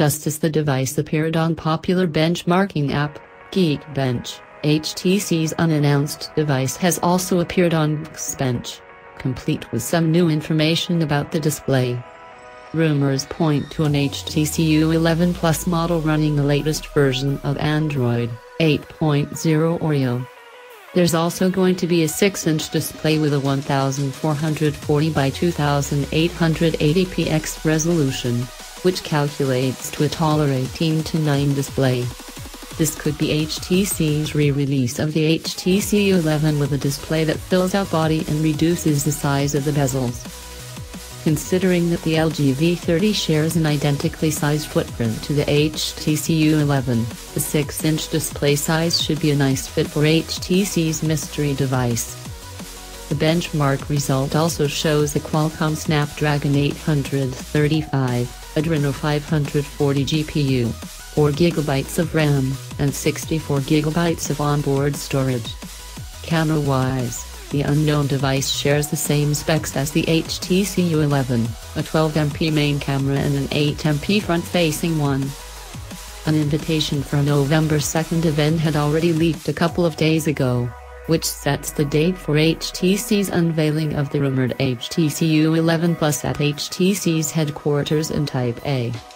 just as the device appeared on popular benchmarking app, GeekBench. HTC's unannounced device has also appeared on GFXBench, complete with some new information about the display. Rumors point to an HTC U11 Plus model running the latest version of Android 8.0 Oreo. There's also going to be a 6-inch display with a 1440 by 2880 px resolution, which calculates to a taller 18:9 display. This could be HTC's re-release of the HTC U11 with a display that fills out body and reduces the size of the bezels. Considering that the LG V30 shares an identically sized footprint to the HTC U11, the 6-inch display size should be a nice fit for HTC's mystery device. The benchmark result also shows a Qualcomm Snapdragon 835, Adreno 540 GPU, 4 GB of RAM, and 64 GB of onboard storage. Camera-wise, the unknown device shares the same specs as the HTC U11, a 12MP main camera and an 8MP front-facing one. An invitation for a November 2nd event had already leaked a couple of days ago, which sets the date for HTC's unveiling of the rumored HTC U11 Plus at HTC's headquarters in Taipei.